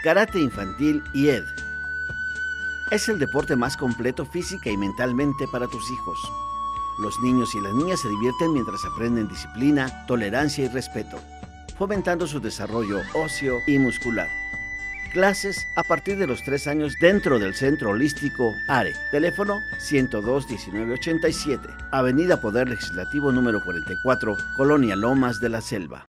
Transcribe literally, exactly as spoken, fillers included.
Karate infantil y E D. Es el deporte más completo física y mentalmente para tus hijos. Los niños y las niñas se divierten mientras aprenden disciplina, tolerancia y respeto, fomentando su desarrollo óseo y muscular. Clases a partir de los tres años dentro del Centro Holístico ARE. Teléfono ciento dos, diecinueve ochenta y siete. Avenida Poder Legislativo número cuarenta y cuatro, Colonia Lomas de la Selva.